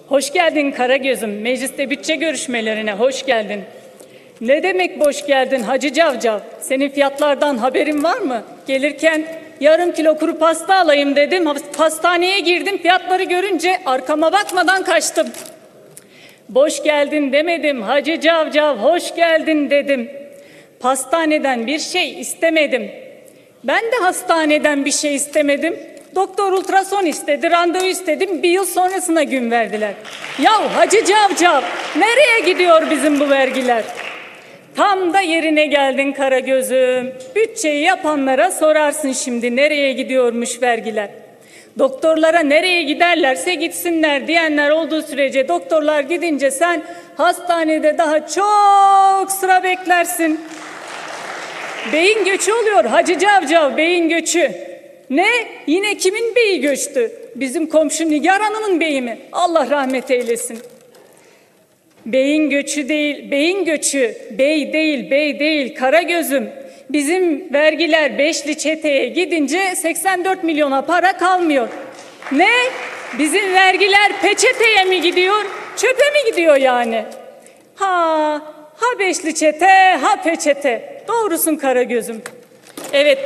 Hoş geldin Karagöz'üm. Mecliste bütçe görüşmelerine hoş geldin. Ne demek boş geldin Hacı Cavcav? Senin fiyatlardan haberin var mı? Gelirken yarım kilo kuru pasta alayım dedim. Pastaneye girdim. Fiyatları görünce arkama bakmadan kaçtım. Boş geldin demedim Hacı Cavcav, hoş geldin dedim. Pastaneden bir şey istemedim. Ben de hastaneden bir şey istemedim. Doktor ultrason istedi, randevu istedim. Bir yıl sonrasına gün verdiler. Yahu Hacı Cavcav, nereye gidiyor bizim bu vergiler? Tam da yerine geldin Karagöz'üm. Bütçeyi yapanlara sorarsın şimdi nereye gidiyormuş vergiler. Doktorlara nereye giderlerse gitsinler diyenler olduğu sürece doktorlar gidince sen hastanede daha çok sıra beklersin. Beyin göçü oluyor Hacı Cavcav, beyin göçü. Ne? Yine kimin beyi göçtü? Bizim komşu Nigar Hanım'ın beyi mi? Allah rahmet eylesin. Beyin göçü değil, beyin göçü. Bey değil Karagöz'üm. Bizim vergiler beşli çeteye gidince 84 milyona para kalmıyor. Ne? Bizim vergiler peçeteye mi gidiyor? Çöpe mi gidiyor yani? Ha beşli çete, ha peçete. Doğrusun Karagöz'üm. Evet.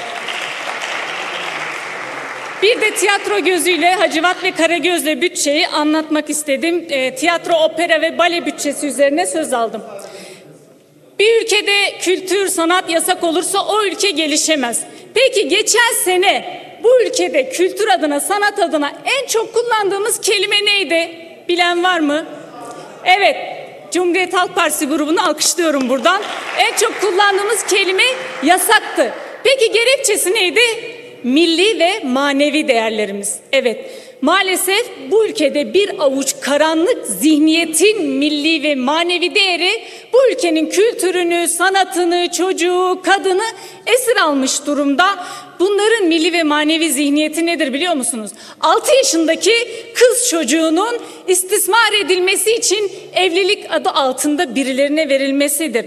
Bir de tiyatro gözüyle Hacivat ve Karagöz'le bütçeyi anlatmak istedim. Tiyatro, opera ve bale bütçesi üzerine söz aldım. Bir ülkede kültür, sanat yasak olursa o ülke gelişemez. Peki geçen sene bu ülkede kültür adına, sanat adına en çok kullandığımız kelime neydi? Bilen var mı? Evet, Cumhuriyet Halk Partisi grubunu alkışlıyorum buradan. En çok kullandığımız kelime yasaktı. Peki gerekçesi neydi? Milli ve manevi değerlerimiz. Evet, maalesef bu ülkede bir avuç karanlık zihniyetin milli ve manevi değeri bu ülkenin kültürünü, sanatını, çocuğu, kadını esir almış durumda. Bunların milli ve manevi zihniyeti nedir biliyor musunuz? 6 yaşındaki kız çocuğunun istismar edilmesi için evlilik adı altında birilerine verilmesidir.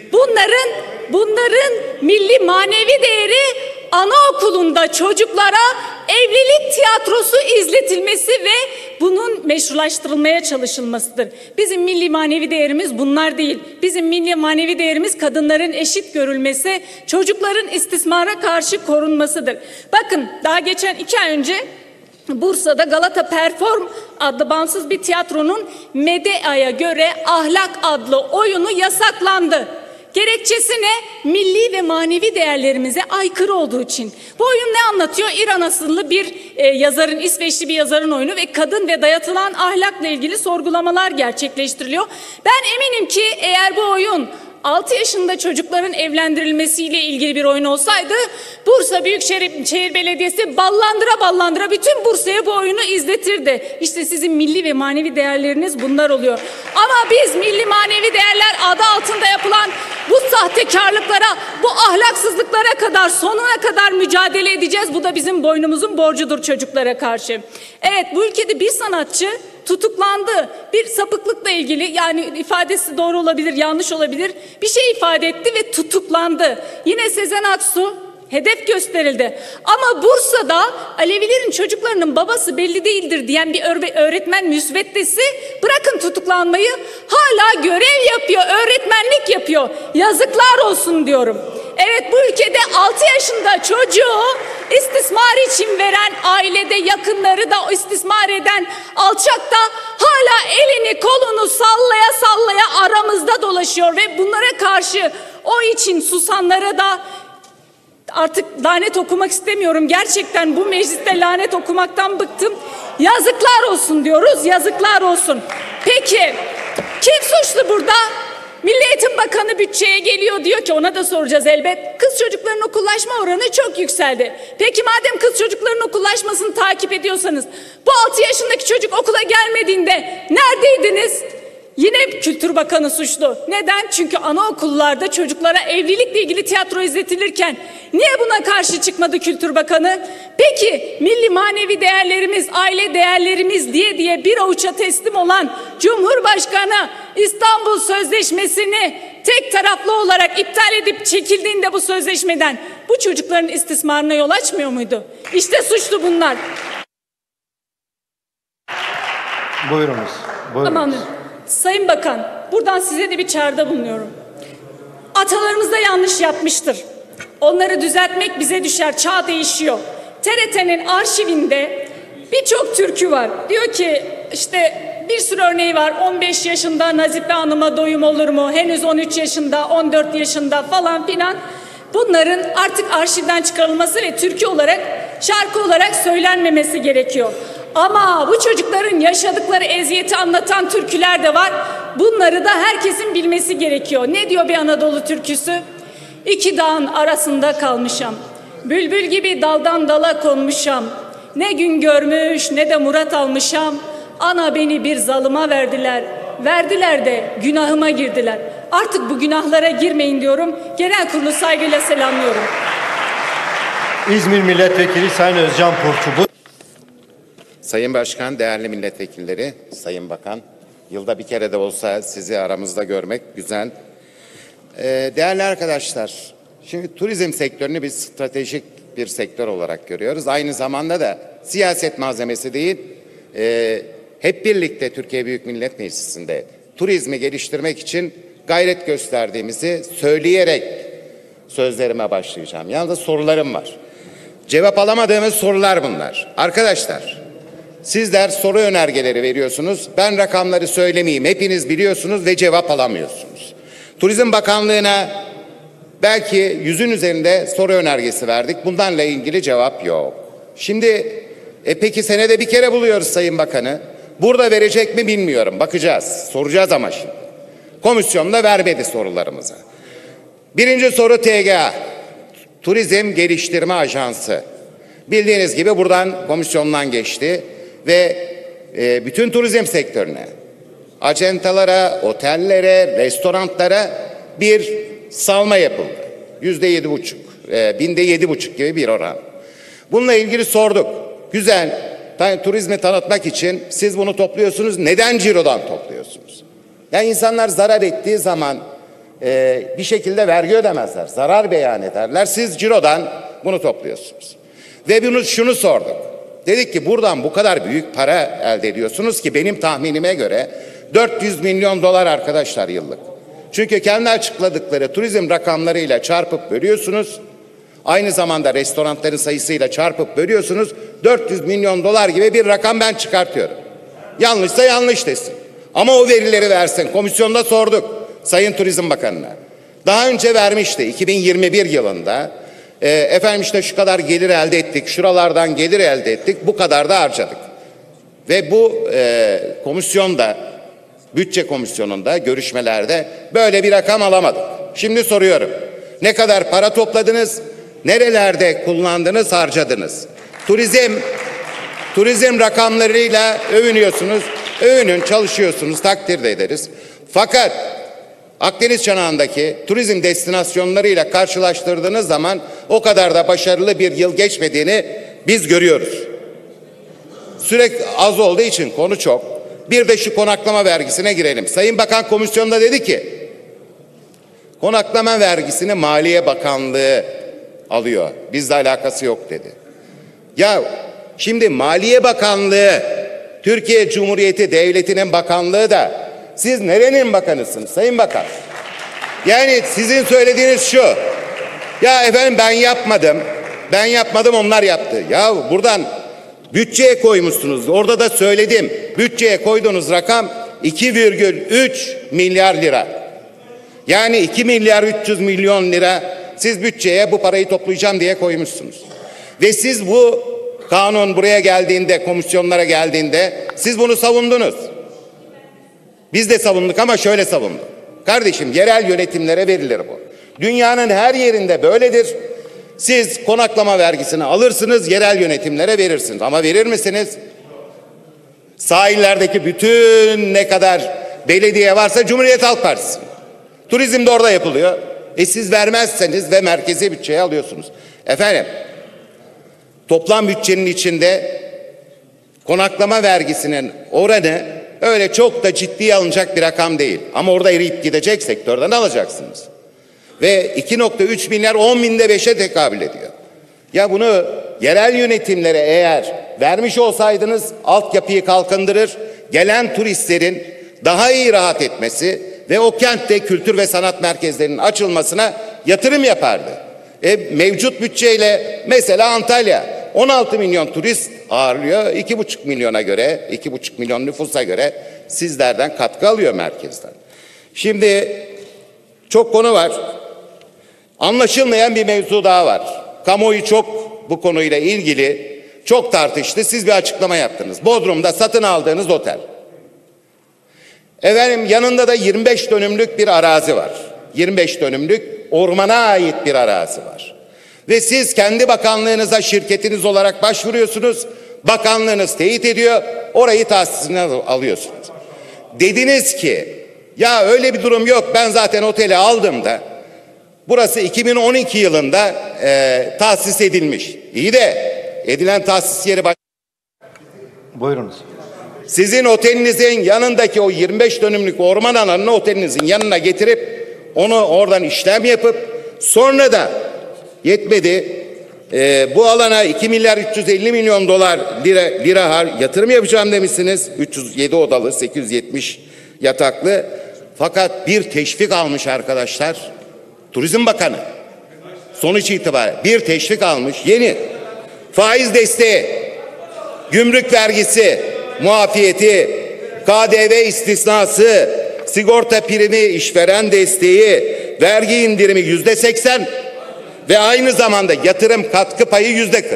Bunların milli manevi değeri anaokulunda çocuklara evlilik tiyatrosu izletilmesi ve bunun meşrulaştırılmaya çalışılmasıdır. Bizim milli manevi değerimiz bunlar değil. Bizim milli manevi değerimiz kadınların eşit görülmesi, çocukların istismara karşı korunmasıdır. Bakın daha geçen 2 ay önce Bursa'da Galata Perform adlı bağımsız bir tiyatronun Medea'ya göre Ahlak adlı oyunu yasaklandı. Gerekçesi ne? Milli ve manevi değerlerimize aykırı olduğu için. Bu oyun ne anlatıyor? İran asıllı bir yazarın, İsveçli bir yazarın oyunu ve kadın ve dayatılan ahlakla ilgili sorgulamalar gerçekleştiriliyor. Ben eminim ki eğer bu oyun 6 yaşında çocukların evlendirilmesiyle ilgili bir oyun olsaydı Bursa Büyükşehir Belediyesi ballandıra bütün Bursa'ya bu oyunu izletirdi. İşte sizin milli ve manevi değerleriniz bunlar oluyor. Ama biz milli manevi değerler adı altında yapılan bu sahtekarlıklara, bu ahlaksızlıklara kadar, sonuna kadar mücadele edeceğiz. Bu da bizim boynumuzun borcudur çocuklara karşı. Evet, bu ülkede bir sanatçı tutuklandı. Bir sapıklıkla ilgili, yani ifadesi doğru olabilir, yanlış olabilir, bir şey ifade etti ve tutuklandı. Yine Sezen Aksu hedef gösterildi. Ama Bursa'da Alevilerin çocuklarının babası belli değildir diyen bir öğretmen müsveddesi, bırakın tutuklanmayı, hala görev yapıyor, öğretmenlik yapıyor. Yazıklar olsun diyorum. Evet, bu ülkede 6 yaşında çocuğu istismar için veren, ailede yakınları da istismar eden alçak da hala elini kolunu sallaya aramızda dolaşıyor ve bunlara karşı o için susanlara da artık lanet okumak istemiyorum. Gerçekten bu mecliste lanet okumaktan bıktım. Yazıklar olsun diyoruz, yazıklar olsun. Peki kim suçlu burada? Milli Eğitim Bakanı bütçeye geliyor, diyor ki, ona da soracağız elbet. Kız çocuklarının okullaşma oranı çok yükseldi. Peki madem kız çocuklarının okullaşmasını takip ediyorsanız, bu 6 yaşındaki çocuk okula gelmediğinde neredeydiniz? Yine Kültür Bakanı suçlu. Neden? Çünkü anaokullarda çocuklara evlilikle ilgili tiyatro izletilirken niye buna karşı çıkmadı Kültür Bakanı? Peki milli manevi değerlerimiz, aile değerlerimiz diye bir avuça teslim olan Cumhurbaşkanı İstanbul Sözleşmesi'ni tek taraflı olarak iptal edip çekildiğinde bu sözleşmeden bu çocukların istismarına yol açmıyor muydu? İşte suçlu bunlar. Buyurunuz. Buyurunuz. Tamam. Sayın Bakan, buradan size de bir çağrıda bulunuyorum. Atalarımız da yanlış yapmıştır. Onları düzeltmek bize düşer. Çağ değişiyor. TRT'nin arşivinde birçok türkü var. Diyor ki işte bir sürü örneği var. 15 yaşında Nazife Hanım'a doyum olur mu? Henüz 13 yaşında, 14 yaşında falan filan. Bunların artık arşivden çıkarılması ve türkü olarak, şarkı olarak söylenmemesi gerekiyor. Ama bu çocukların yaşadıkları eziyeti anlatan türküler de var. Bunları da herkesin bilmesi gerekiyor. Ne diyor bir Anadolu türküsü? İki dağın arasında kalmışam. Bülbül gibi daldan dala konmuşam. Ne gün görmüş ne de murat almışam. Ana beni bir zalıma verdiler. Verdiler de günahıma girdiler. Artık bu günahlara girmeyin diyorum. Genel kurulu saygıyla selamlıyorum. İzmir Milletvekili Sayın Özcan Purçu. Sayın Başkan, değerli milletvekilleri, Sayın Bakan, yılda bir kere de olsa sizi aramızda görmek güzel. Değerli arkadaşlar, şimdi turizm sektörünü biz stratejik bir sektör olarak görüyoruz. Aynı zamanda da siyaset malzemesi değil, hep birlikte Türkiye Büyük Millet Meclisi'nde turizmi geliştirmek için gayret gösterdiğimizi söyleyerek sözlerime başlayacağım. Yalnız sorularım var. Cevap alamadığımız sorular bunlar. Arkadaşlar, sizler soru önergeleri veriyorsunuz. Ben rakamları söylemeyeyim. Hepiniz biliyorsunuz ve cevap alamıyorsunuz. Turizm Bakanlığı'na belki 100'ün üzerinde soru önergesi verdik. Bunlarla ilgili cevap yok. Şimdi peki senede bir kere buluyoruz Sayın Bakanı. Burada verecek mi bilmiyorum. Bakacağız. Soracağız ama şimdi. Komisyonda vermedi sorularımıza. Birinci soru TGA. Turizm Geliştirme Ajansı. Bildiğiniz gibi buradan komisyondan geçti ve bütün turizm sektörüne, acentalara, otellere, restoranlara bir salma yapıldı. %7,5, binde 7,5 gibi bir oran. Bununla ilgili sorduk. Güzel, turizmi tanıtmak için siz bunu topluyorsunuz. Neden cirodan topluyorsunuz? Yani insanlar zarar ettiği zaman bir şekilde vergi ödemezler. Zarar beyan ederler. Siz cirodan bunu topluyorsunuz. Ve şunu sorduk. Dedik ki buradan bu kadar büyük para elde ediyorsunuz ki benim tahminime göre 400 milyon dolar arkadaşlar yıllık. Çünkü kendi açıkladıkları turizm rakamlarıyla çarpıp bölüyorsunuz. Aynı zamanda restoranların sayısıyla çarpıp bölüyorsunuz. 400 milyon dolar gibi bir rakam ben çıkartıyorum. Yanlışsa yanlış desin. Ama o verileri versin. Komisyonda sorduk Sayın Turizm Bakanı'na. Daha önce vermişti 2021 yılında. Efendim işte şu kadar gelir elde ettik, şuralardan gelir elde ettik, bu kadar da harcadık. Ve bu komisyonda, bütçe komisyonunda, görüşmelerde böyle bir rakam alamadık. Şimdi soruyorum, ne kadar para topladınız, nerelerde kullandınız, harcadınız? Turizm rakamlarıyla övünüyorsunuz, övünün, çalışıyorsunuz, takdir de ederiz. Fakat Akdeniz çanağındaki turizm destinasyonlarıyla karşılaştırdığınız zaman o kadar da başarılı bir yıl geçmediğini biz görüyoruz. Sürekli az olduğu için konu çok. Bir de şu konaklama vergisine girelim. Sayın Bakan komisyonda dedi ki konaklama vergisini Maliye Bakanlığı alıyor. Bizle alakası yok dedi. Ya şimdi Maliye Bakanlığı Türkiye Cumhuriyeti Devleti'nin bakanlığı da siz nerenin bakanısınız Sayın Bakan? Yani sizin söylediğiniz şu. Ya efendim ben yapmadım onlar yaptı. Ya buradan bütçeye koymuşsunuz. Orada da söyledim. Bütçeye koyduğunuz rakam 2,3 milyar lira. Yani 2 milyar 300 milyon lira siz bütçeye bu parayı toplayacağım diye koymuşsunuz. Ve siz bu kanun buraya geldiğinde, komisyonlara geldiğinde siz bunu savundunuz. Biz de savunduk ama şöyle savunduk. Kardeşim yerel yönetimlere verilir bu. Dünyanın her yerinde böyledir. Siz konaklama vergisini alırsınız, yerel yönetimlere verirsiniz. Ama verir misiniz? Sahillerdeki bütün ne kadar belediye varsa Cumhuriyet Halk Partisi. Turizm de orada yapılıyor. Siz vermezseniz ve merkezi bütçeye alıyorsunuz. Efendim, toplam bütçenin içinde konaklama vergisinin oranı öyle çok da ciddiye alınacak bir rakam değil. Ama orada eriyip gidecek sektörden alacaksınız. Ve 2,3 milyar 10 binde 5'e tekabül ediyor. Ya bunu yerel yönetimlere eğer vermiş olsaydınız altyapıyı kalkındırır, gelen turistlerin daha iyi rahat etmesi ve o kentte kültür ve sanat merkezlerinin açılmasına yatırım yapardı. Mevcut bütçeyle mesela Antalya 16 milyon turist ağırlıyor. 2,5 milyona göre, 2,5 milyon nüfusa göre sizlerden katkı alıyor merkezden. Şimdi çok konu var. Anlaşılmayan bir mevzu daha var. Kamuoyu çok bu konuyla ilgili çok tartıştı. Siz bir açıklama yaptınız. Bodrum'da satın aldığınız otel. Efendim yanında da 25 dönümlük bir arazi var. 25 dönümlük ormana ait bir arazi var. Ve siz kendi bakanlığınıza şirketiniz olarak başvuruyorsunuz. Bakanlığınız teyit ediyor. Orayı tahsisine alıyorsunuz. Dediniz ki ya öyle bir durum yok. Ben zaten oteli aldım da burası 2012 yılında tahsis edilmiş. İyi de edilen tahsis yeri Buyurunuz. sizin otelinizin yanındaki o 25 dönümlük orman alanını otelinizin yanına getirip onu oradan işlem yapıp sonra da yetmedi. Bu alana 2 milyar 350 milyon dolar lira yatırım yapacağım demişsiniz. 307 odalı 870 yataklı. Fakat bir teşvik almış arkadaşlar. Turizm Bakanı. Sonuç itibariyle bir teşvik almış. Yeni faiz desteği, gümrük vergisi, muafiyeti, KDV istisnası, sigorta primi, işveren desteği, vergi indirimi %80 ve aynı zamanda yatırım katkı payı %40.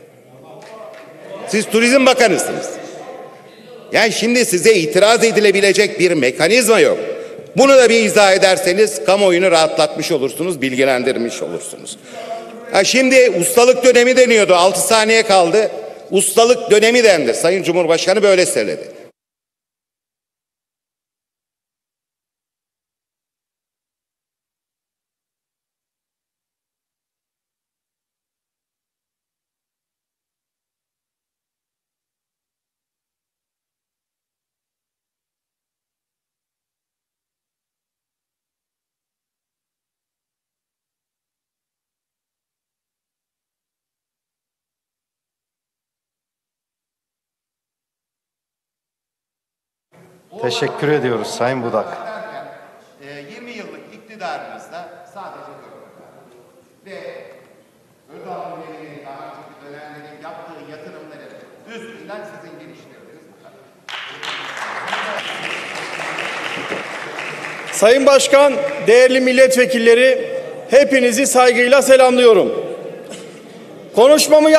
Siz Turizm Bakanısınız. Yani şimdi size itiraz edilebilecek bir mekanizma yok. Bunu da bir izah ederseniz kamuoyunu rahatlatmış olursunuz, bilgilendirmiş olursunuz. Şimdi ustalık dönemi deniyordu. 6 saniye kaldı. Ustalık dönemi dendi. Sayın Cumhurbaşkanı böyle söyledi. Teşekkür ediyoruz Sayın Budak. 20 yıllık iktidarımızda sadece ve Özal Belediye'nin daha önceki dönemlerin yaptığı yatırımları üstünden sizin geliştirdiğiniz bu kadar. Sayın Başkan, değerli milletvekilleri, hepinizi saygıyla selamlıyorum. Konuşmamı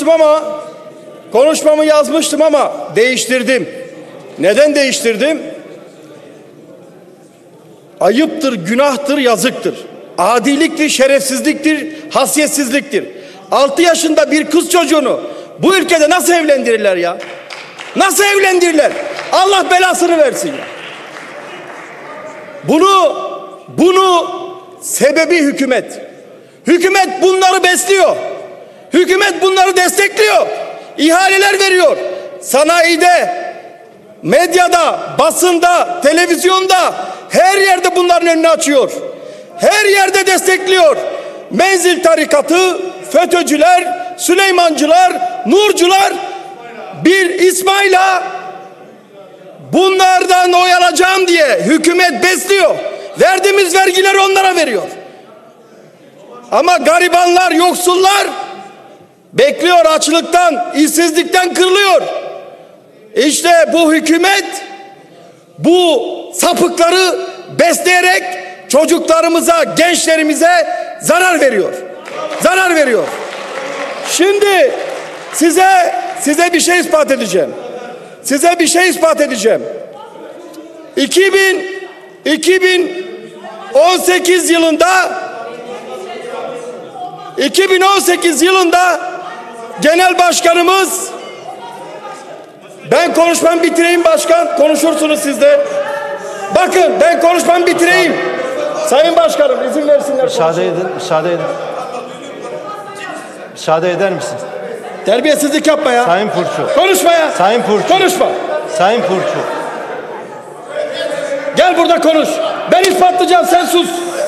yazmıştım ama değiştirdim. Neden değiştirdim? Ayıptır, günahtır, yazıktır. Adiliktir, şerefsizliktir, haysiyetsizliktir. 6 yaşında bir kız çocuğunu bu ülkede nasıl evlendirirler ya? Nasıl evlendirirler? Allah belasını versin ya. Bunu sebebi hükümet. Hükümet bunları besliyor. Hükümet bunları destekliyor. İhaleler veriyor. Sanayide, medyada, basında, televizyonda her yerde bunların önünü açıyor. Her yerde destekliyor. Menzil tarikatı, FETÖ'cüler, Süleymancılar, Nurcular bir İsmail'a bunlardan oy alacağım diye hükümet besliyor. Verdiğimiz vergileri onlara veriyor. Ama garibanlar, yoksullar bekliyor, açlıktan, işsizlikten kırılıyor. İşte bu hükümet bu sapıkları besleyerek çocuklarımıza, gençlerimize zarar veriyor. Zarar veriyor. Şimdi size bir şey ispat edeceğim. 2018 yılında Genel Başkanımız, ben konuşmamı bitireyim başkan, konuşursunuz siz de. Bakın ben konuşmamı bitireyim. Sayın Başkanım izin versinler. Müsaade edin. Müsaade eder misin? Terbiyesizlik yapma ya. Sayın Purçu. Konuşma ya. Sayın Purçu. Konuşma. Sayın Purçu. Gel burada konuş. Ben ispatlayacağım, sen sus.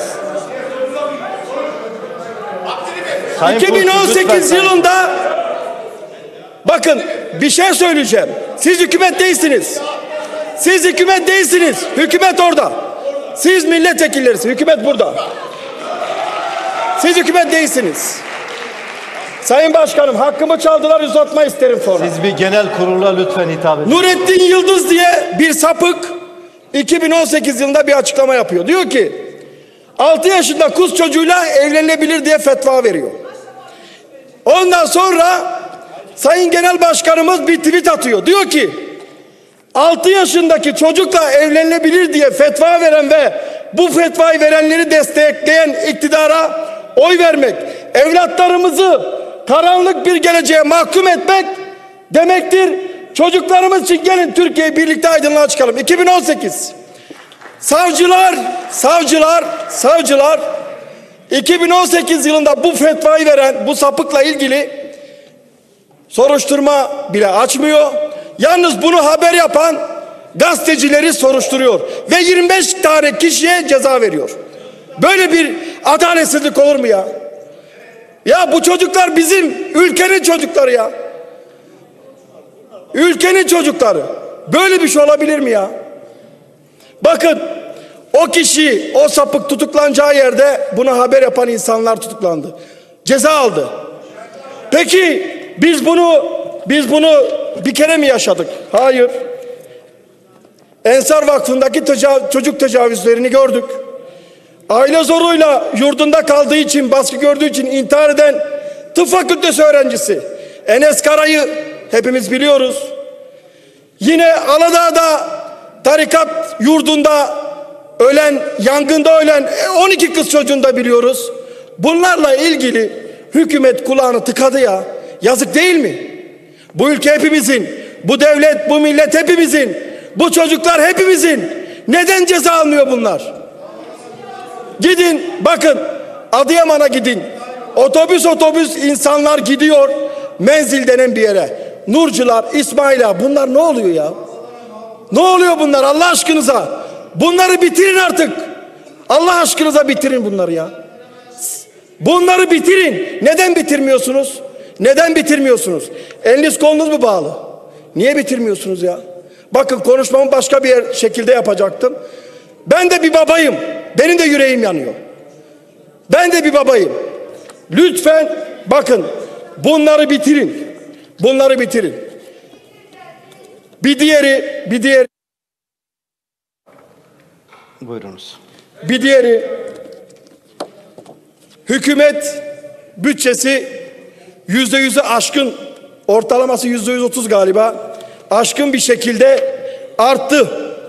Sayın 2018 Purçu, yılında bakın bir şey söyleyeceğim. Siz hükümet değilsiniz. Siz hükümet değilsiniz. Hükümet orada. Siz milletvekillerisiniz. Hükümet burada. Siz hükümet değilsiniz. Sayın Başkanım, hakkımı çaldılar, uzatma isterim sonra. Siz bir genel kurula lütfen hitap edin. Nurettin Yıldız diye bir sapık 2018 yılında bir açıklama yapıyor. Diyor ki 6 yaşında kız çocuğuyla evlenilebilir diye fetva veriyor. Ondan sonra Sayın Genel Başkanımız bir tweet atıyor. Diyor ki 6 yaşındaki çocukla evlenilebilir diye fetva veren ve bu fetvayı verenleri destekleyen iktidara oy vermek, evlatlarımızı karanlık bir geleceğe mahkum etmek demektir. Çocuklarımız için gelin Türkiye'yi birlikte aydınlığa çıkalım. 2018 savcılar 2018 yılında bu fetvayı veren bu sapıkla ilgili soruşturma bile açmıyor. Yalnız bunu haber yapan gazetecileri soruşturuyor ve 25 tane kişiye ceza veriyor. Böyle bir adaletsizlik olur mu ya? Ya bu çocuklar bizim ülkenin çocukları ya. Ülkenin çocukları. Böyle bir şey olabilir mi ya? Bakın, o kişi, o sapık tutuklanacağı yerde buna haber yapan insanlar tutuklandı. Ceza aldı. Peki biz bunu bir kere mi yaşadık? Hayır. Ensar Vakfı'ndaki çocuk tecavüzlerini gördük. Aile zoruyla yurdunda kaldığı için, baskı gördüğü için intihar eden tıp fakültesi öğrencisi Enes Kara'yı hepimiz biliyoruz. Yine Aladağ'da tarikat yurdunda ölen, yangında ölen 12 kız çocuğunu da biliyoruz. Bunlarla ilgili hükümet kulağını tıkadı ya. Yazık değil mi? Bu ülke hepimizin, bu devlet, bu millet hepimizin, bu çocuklar hepimizin. Neden ceza almıyor bunlar? Gidin bakın, Adıyaman'a gidin. Otobüs insanlar gidiyor Menzil denen bir yere. Nurcular, İsmaila, bunlar ne oluyor ya? Ne oluyor bunlar Allah aşkınıza? Bunları bitirin artık. Allah aşkınıza bitirin bunları ya. Bunları bitirin. Neden bitirmiyorsunuz? Neden bitirmiyorsunuz? Eliniz kolunuz mu bağlı? Niye bitirmiyorsunuz ya? Bakın, konuşmamı başka bir şekilde yapacaktım. Ben de bir babayım. Benim de yüreğim yanıyor. Ben de bir babayım. Lütfen bakın, bunları bitirin. Bunları bitirin. Bir diğeri Buyurunuz. Bir diğeri, hükümet bütçesi %100'ü aşkın, ortalaması %130 galiba, aşkın bir şekilde arttı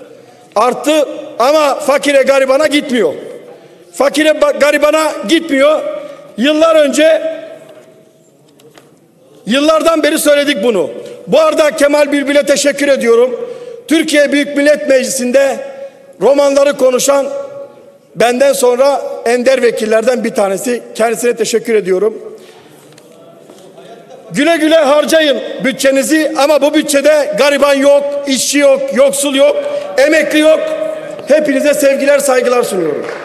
ama fakire garibana gitmiyor. Fakire garibana gitmiyor. Yıllardan beri söyledik bunu. Bu arada Kemal Bülbül'e teşekkür ediyorum. Türkiye Büyük Millet Meclisi'nde romanları konuşan benden sonra ender vekillerden bir tanesi. Kendisine teşekkür ediyorum. Güle güle harcayın bütçenizi ama bu bütçede gariban yok, işçi yok, yoksul yok, emekli yok. Hepinize sevgiler, saygılar sunuyorum.